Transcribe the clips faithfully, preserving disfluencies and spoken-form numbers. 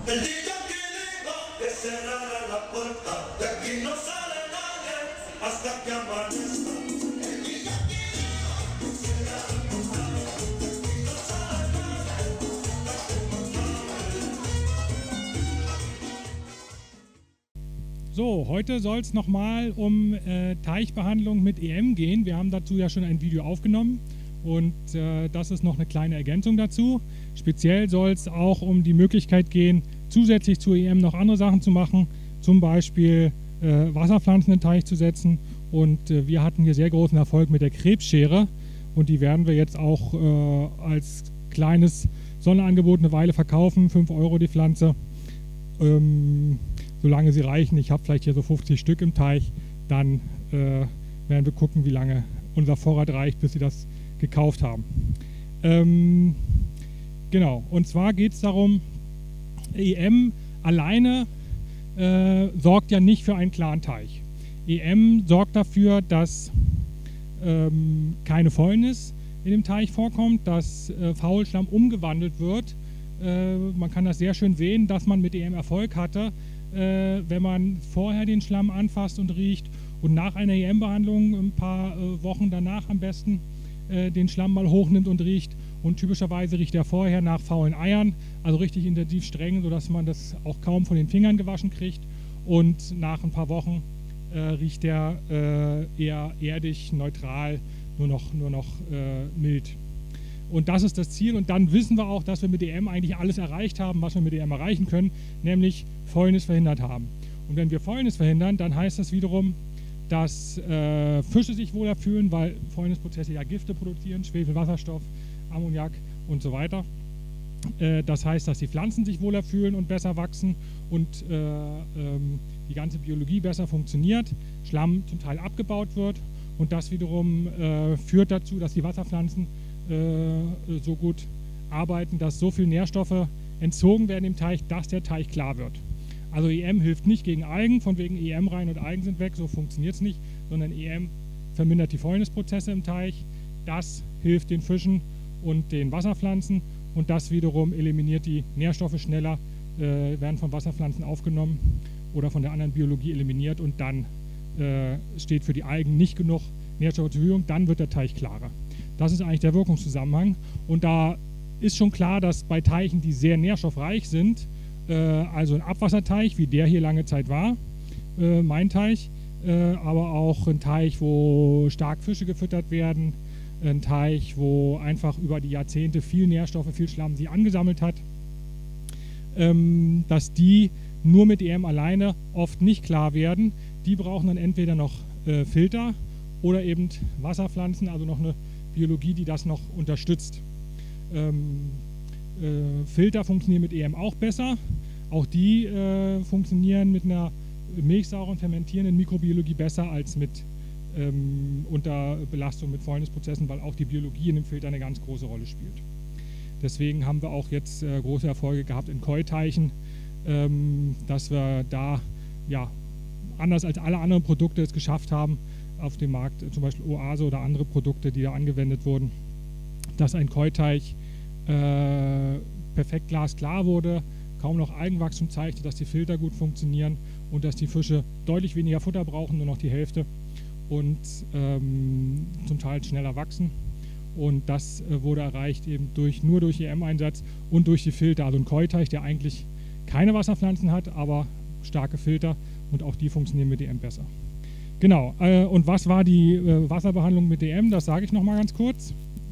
Bendito que digo que cerrara la puerta, de aquí no sale nadie hasta que amanezca. Bendito que digo que cerrara la puerta, de aquí no sale nadie hasta que amanezca. So, heute soll es nochmal um äh, Teichbehandlung mit E M gehen. Wir haben dazu ja schon ein Video aufgenommen und äh, das ist noch eine kleine Ergänzung dazu. Speziell soll es auch um die Möglichkeit gehen, zusätzlich zu E M noch andere Sachen zu machen, zum Beispiel äh, Wasserpflanzen in den Teich zu setzen. Und äh, wir hatten hier sehr großen Erfolg mit der Krebsschere und die werden wir jetzt auch äh, als kleines Sonderangebot eine Weile verkaufen, fünf Euro die Pflanze. Ähm, solange sie reichen, ich habe vielleicht hier so fünfzig Stück im Teich, dann äh, werden wir gucken, wie lange unser Vorrat reicht, bis sie das gekauft haben. Ähm, genau, und zwar geht es darum, E M alleine äh, sorgt ja nicht für einen klaren Teich. E M sorgt dafür, dass ähm, keine Fäulnis in dem Teich vorkommt, dass äh, Faulschlamm umgewandelt wird. Äh, man kann das sehr schön sehen, dass man mit E M Erfolg hatte, äh, wenn man vorher den Schlamm anfasst und riecht und nach einer E M-Behandlung ein paar äh, Wochen danach am besten äh, den Schlamm mal hochnimmt und riecht. Und typischerweise riecht er vorher nach faulen Eiern, also richtig intensiv streng, sodass man das auch kaum von den Fingern gewaschen kriegt. Und nach ein paar Wochen äh, riecht er äh, eher erdig, neutral, nur noch, nur noch äh, mild. Und das ist das Ziel. Und dann wissen wir auch, dass wir mit E M eigentlich alles erreicht haben, was wir mit E M erreichen können, nämlich Fäulnis verhindert haben. Und wenn wir Fäulnis verhindern, dann heißt das wiederum, dass äh, Fische sich wohler fühlen, weil Fäulnisprozesse ja Gifte produzieren, Schwefel, Wasserstoff, Ammoniak und so weiter. Äh, das heißt, dass die Pflanzen sich wohler fühlen und besser wachsen und äh, ähm, die ganze Biologie besser funktioniert, Schlamm zum Teil abgebaut wird und das wiederum äh, führt dazu, dass die Wasserpflanzen äh, so gut arbeiten, dass so viele Nährstoffe entzogen werden im Teich, dass der Teich klar wird. Also E M hilft nicht gegen Algen, von wegen E M rein und Algen sind weg, so funktioniert es nicht, sondern E M vermindert die Fäulnisprozesse im Teich, das hilft den Fischen und den Wasserpflanzen und das wiederum eliminiert die Nährstoffe schneller, äh, werden von Wasserpflanzen aufgenommen oder von der anderen Biologie eliminiert und dann äh, steht für die Algen nicht genug Nährstoffe zur Verfügung, dann wird der Teich klarer. Das ist eigentlich der Wirkungszusammenhang und da ist schon klar, dass bei Teichen, die sehr nährstoffreich sind, äh, also ein Abwasserteich, wie der hier lange Zeit war, äh, mein Teich, äh, aber auch ein Teich, wo stark Fische gefüttert werden, ein Teich, wo einfach über die Jahrzehnte viel Nährstoffe, viel Schlamm sich angesammelt hat, ähm, dass die nur mit E M alleine oft nicht klar werden. Die brauchen dann entweder noch äh, Filter oder eben Wasserpflanzen, also noch eine Biologie, die das noch unterstützt. Ähm, äh, Filter funktionieren mit E M auch besser. Auch die äh, funktionieren mit einer milchsauren, fermentierenden Mikrobiologie besser als mit Ähm, unter Belastung mit Fäulnisprozessen, weil auch die Biologie in dem Filter eine ganz große Rolle spielt. Deswegen haben wir auch jetzt äh, große Erfolge gehabt in Koi-Teichen, ähm, dass wir da ja, anders als alle anderen Produkte es geschafft haben, auf dem Markt, äh, zum Beispiel Oase oder andere Produkte, die da angewendet wurden, dass ein Koi-Teich äh, perfekt glasklar wurde, kaum noch Algenwachstum zeigte, dass die Filter gut funktionieren und dass die Fische deutlich weniger Futter brauchen, nur noch die Hälfte. Und ähm, zum Teil schneller wachsen. Und das äh, wurde erreicht eben durch, nur durch E M-Einsatz und durch die Filter. Also ein Koi-Teich, der eigentlich keine Wasserpflanzen hat, aber starke Filter und auch die funktionieren mit E M besser. Genau, äh, und was war die äh, Wasserbehandlung mit E M? Das sage ich nochmal ganz kurz.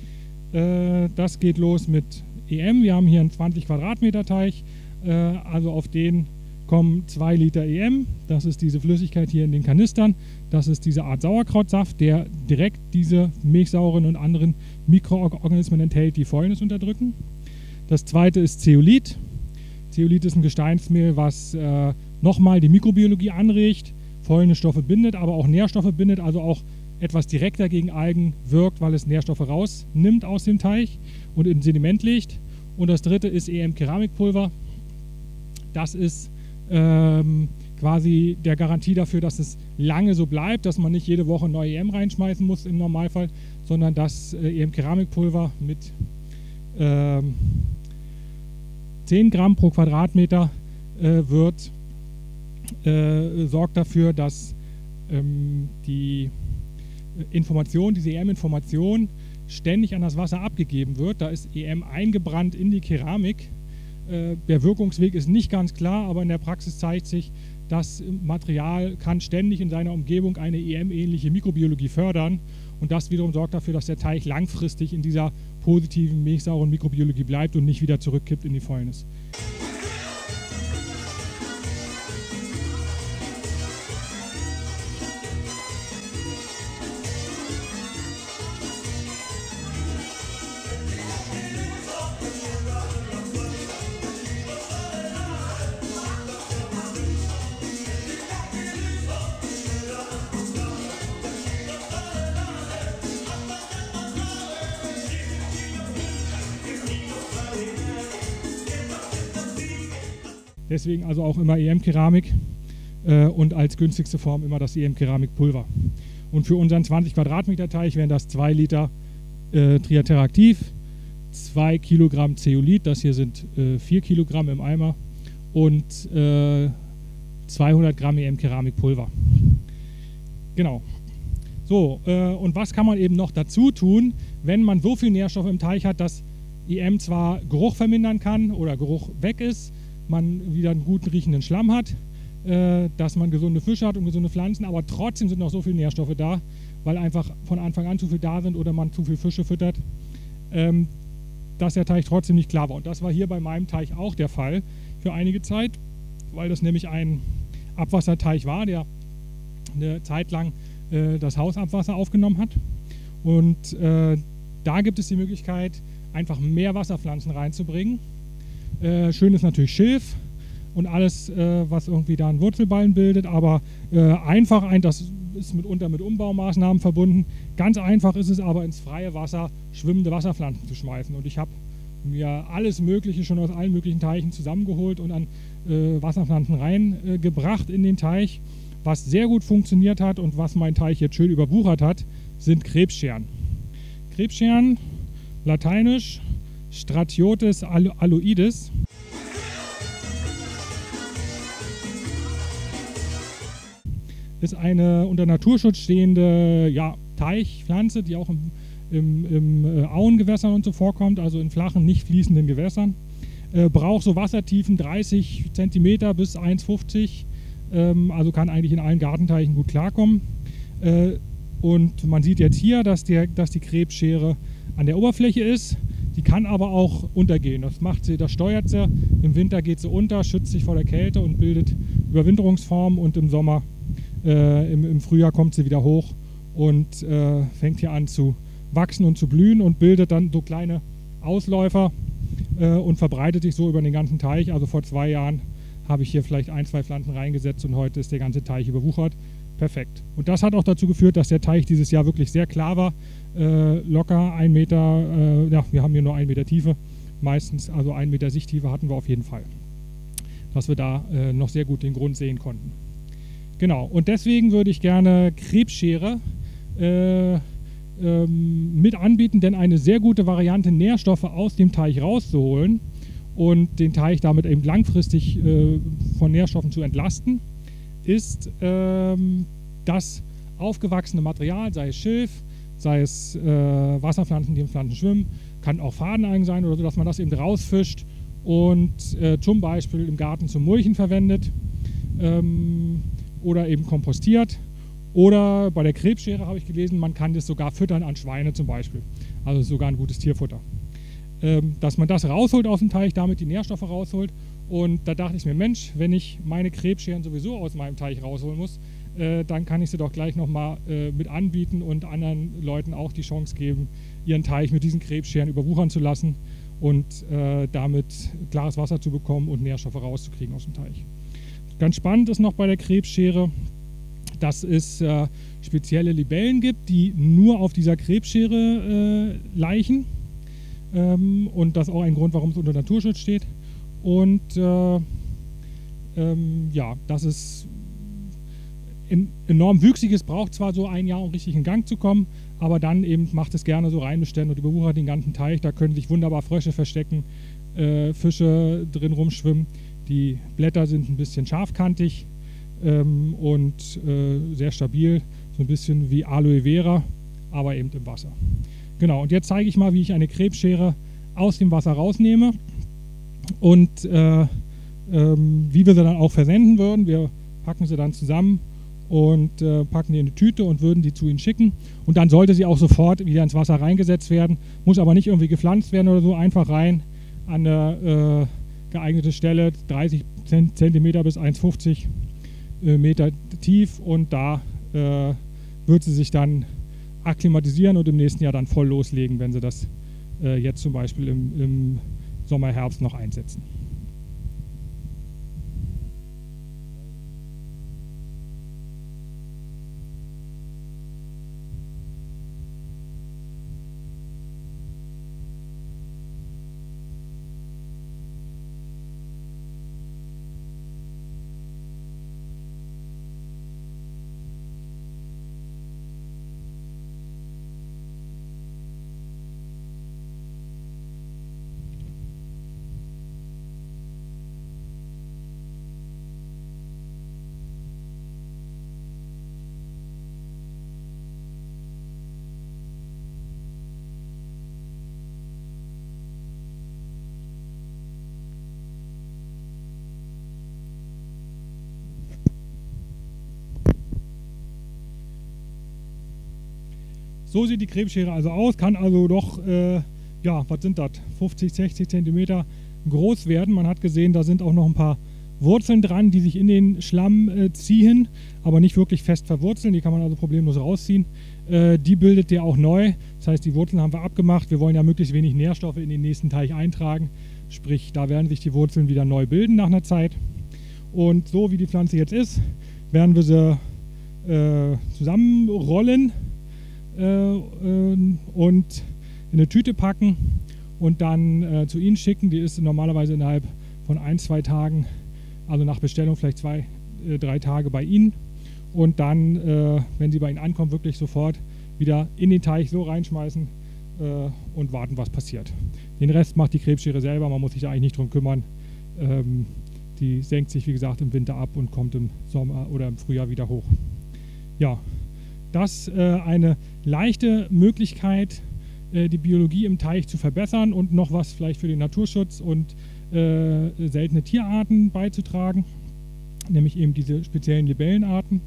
Äh, das geht los mit E M. Wir haben hier einen zwanzig Quadratmeter Teich, äh, also auf den kommen zwei Liter E M, das ist diese Flüssigkeit hier in den Kanistern, das ist diese Art Sauerkrautsaft, der direkt diese milchsauren und anderen Mikroorganismen enthält, die Fäulnis unterdrücken. Das zweite ist Zeolit. Zeolit ist ein Gesteinsmehl, was äh, nochmal die Mikrobiologie anregt, Fäulnisstoffe bindet, aber auch Nährstoffe bindet, also auch etwas direkter gegen Algen wirkt, weil es Nährstoffe rausnimmt aus dem Teich und in Sediment legt. Und das dritte ist E M-Keramikpulver. Das ist ähm, quasi der Garantie dafür, dass es lange so bleibt, dass man nicht jede Woche neue E M reinschmeißen muss im Normalfall, sondern dass äh, E M-Keramikpulver mit ähm, zehn Gramm pro Quadratmeter äh, wird, äh, sorgt dafür, dass ähm, die Information, diese E M-Information ständig an das Wasser abgegeben wird. Da ist E M eingebrannt in die Keramik. Äh, der Wirkungsweg ist nicht ganz klar, aber in der Praxis zeigt sich, das Material kann ständig in seiner Umgebung eine E M-ähnliche Mikrobiologie fördern und das wiederum sorgt dafür, dass der Teich langfristig in dieser positiven, milchsauren Mikrobiologie bleibt und nicht wieder zurückkippt in die Fäulnis. Deswegen also auch immer E M-Keramik äh, und als günstigste Form immer das E M-Keramikpulver. Und für unseren zwanzig Quadratmeter Teich wären das zwei Liter äh, Triateraktiv, zwei Kilogramm Zeolit, das hier sind äh, vier Kilogramm im Eimer und äh, zweihundert Gramm E M-Keramikpulver. Genau. So, äh, und was kann man eben noch dazu tun, wenn man so viel Nährstoffe im Teich hat, dass E M zwar Geruch vermindern kann oder Geruch weg ist, man wieder einen guten riechenden Schlamm hat, äh, dass man gesunde Fische hat und gesunde Pflanzen, aber trotzdem sind noch so viele Nährstoffe da, weil einfach von Anfang an zu viel da sind oder man zu viel Fische füttert, ähm, dass der Teich trotzdem nicht klar war. Und das war hier bei meinem Teich auch der Fall für einige Zeit, weil das nämlich ein Abwasserteich war, der eine Zeit lang äh, das Hausabwasser aufgenommen hat. Und äh, da gibt es die Möglichkeit, einfach mehr Wasserpflanzen reinzubringen. Äh, schön ist natürlich Schilf und alles, äh, was irgendwie da einen Wurzelballen bildet, aber äh, einfach, ein, das ist mitunter mit Umbaumaßnahmen verbunden. Ganz einfach ist es aber, ins freie Wasser schwimmende Wasserpflanzen zu schmeißen. Und ich habe mir alles Mögliche schon aus allen möglichen Teichen zusammengeholt und an äh, Wasserpflanzen reingebracht äh, in den Teich. Was sehr gut funktioniert hat und was mein Teich jetzt schön überwuchert hat, sind Krebsscheren. Krebsscheren, lateinisch Stratiotes aloides. Ist eine unter Naturschutz stehende ja, Teichpflanze, die auch im, im, im äh, Auengewässern und so vorkommt, also in flachen, nicht fließenden Gewässern. Äh, braucht so Wassertiefen dreißig Zentimeter bis eins fünfzig, ähm, also kann eigentlich in allen Gartenteichen gut klarkommen. Äh, und man sieht jetzt hier, dass, der, dass die Krebsschere an der Oberfläche ist. Die kann aber auch untergehen. Das macht sie, das steuert sie. Im Winter geht sie unter, schützt sich vor der Kälte und bildet Überwinterungsformen und im Sommer, äh, im, im Frühjahr kommt sie wieder hoch und äh, fängt hier an zu wachsen und zu blühen und bildet dann so kleine Ausläufer äh, und verbreitet sich so über den ganzen Teich. Also vor zwei Jahren habe ich hier vielleicht ein, zwei Pflanzen reingesetzt und heute ist der ganze Teich überwuchert. Perfekt. Und das hat auch dazu geführt, dass der Teich dieses Jahr wirklich sehr klar war. Äh, locker ein Meter, äh, ja, wir haben hier nur ein Meter Tiefe, meistens, also ein Meter Sichttiefe hatten wir auf jeden Fall. Dass wir da äh, noch sehr gut den Grund sehen konnten. Genau, und deswegen würde ich gerne Krebsschere äh, ähm, mit anbieten, denn eine sehr gute Variante, Nährstoffe aus dem Teich rauszuholen und den Teich damit eben langfristig äh, von Nährstoffen zu entlasten, ist ähm, das aufgewachsene Material, sei es Schilf, sei es äh, Wasserpflanzen, die in Pflanzen schwimmen, kann auch Fadenalgen sein oder so, dass man das eben rausfischt und äh, zum Beispiel im Garten zum Mulchen verwendet ähm, oder eben kompostiert. Oder bei der Krebsschere habe ich gelesen, man kann das sogar füttern an Schweine zum Beispiel. Also sogar ein gutes Tierfutter. Ähm, dass man das rausholt aus dem Teich, damit die Nährstoffe rausholt. Und da dachte ich mir, Mensch, wenn ich meine Krebsscheren sowieso aus meinem Teich rausholen muss, äh, dann kann ich sie doch gleich nochmal äh, mit anbieten und anderen Leuten auch die Chance geben, ihren Teich mit diesen Krebsscheren überwuchern zu lassen und äh, damit klares Wasser zu bekommen und Nährstoffe rauszukriegen aus dem Teich. Ganz spannend ist noch bei der Krebsschere, dass es äh, spezielle Libellen gibt, die nur auf dieser Krebsschere äh, laichen. Ähm, und das ist auch ein Grund, warum es unter Naturschutz steht. Und äh, ähm, ja, das ist in, enorm wüchsig. Es braucht zwar so ein Jahr, um richtig in Gang zu kommen, aber dann eben macht es gerne so Reinbestände und überwuchert den ganzen Teich. Da können sich wunderbar Frösche verstecken, äh, Fische drin rumschwimmen, Die Blätter sind ein bisschen scharfkantig ähm, und äh, sehr stabil, so ein bisschen wie Aloe Vera, aber eben im Wasser. Genau, und jetzt zeige ich mal, wie ich eine Krebsschere aus dem Wasser rausnehme und äh, ähm, wie wir sie dann auch versenden würden. Wir packen sie dann zusammen und äh, packen die in eine Tüte und würden die zu Ihnen schicken. Und dann sollte sie auch sofort wieder ins Wasser reingesetzt werden. Muss aber nicht irgendwie gepflanzt werden oder so, einfach rein an eine äh, geeignete Stelle, dreißig Zentimeter bis eins Komma fünfzig äh, Meter tief, und da äh, wird sie sich dann akklimatisieren und im nächsten Jahr dann voll loslegen, wenn sie das äh, jetzt zum Beispiel im, im Sommer, Herbst noch einsetzen. So sieht die Krebsschere also aus, kann also doch, äh, ja, was sind das, fünfzig, sechzig Zentimeter groß werden. Man hat gesehen, da sind auch noch ein paar Wurzeln dran, die sich in den Schlamm äh, ziehen, aber nicht wirklich fest verwurzeln. Die kann man also problemlos rausziehen. Äh, die bildet der auch neu. Das heißt, die Wurzeln haben wir abgemacht. Wir wollen ja möglichst wenig Nährstoffe in den nächsten Teich eintragen. Sprich, da werden sich die Wurzeln wieder neu bilden nach einer Zeit. Und so wie die Pflanze jetzt ist, werden wir sie äh, zusammenrollen äh, äh, und in eine Tüte packen und dann äh, zu Ihnen schicken. Die ist normalerweise innerhalb von ein, zwei Tagen, also nach Bestellung vielleicht zwei, äh, drei Tage bei Ihnen. Und dann, äh, wenn sie bei Ihnen ankommt, wirklich sofort wieder in den Teich so reinschmeißen äh, und warten, was passiert. Den Rest macht die Krebsschere selber, man muss sich da eigentlich nicht drum kümmern. Ähm, die senkt sich, wie gesagt, im Winter ab und kommt im Sommer oder im Frühjahr wieder hoch. Ja, das ist äh, eine leichte Möglichkeit, äh, die Biologie im Teich zu verbessern und noch was vielleicht für den Naturschutz und äh, seltene Tierarten beizutragen, nämlich eben diese speziellen Libellenarten.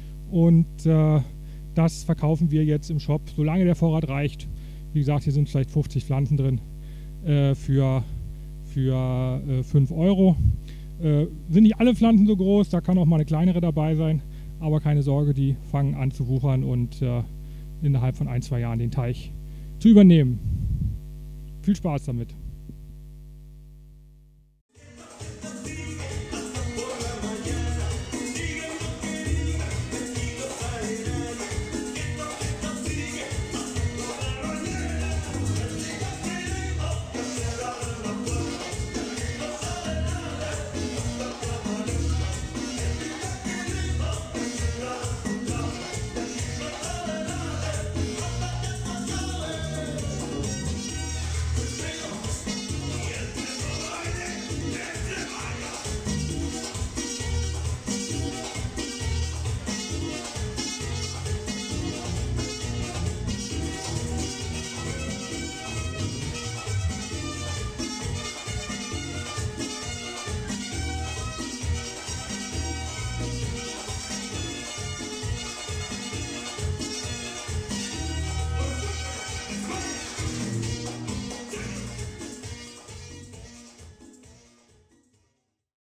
Und äh, das verkaufen wir jetzt im Shop, solange der Vorrat reicht. Wie gesagt, hier sind vielleicht fünfzig Pflanzen drin äh, für, für äh, fünf Euro. Äh, sind nicht alle Pflanzen so groß, da kann auch mal eine kleinere dabei sein, aber keine Sorge, die fangen an zu wuchern und äh, innerhalb von ein, zwei Jahren den Teich zu übernehmen. Viel Spaß damit!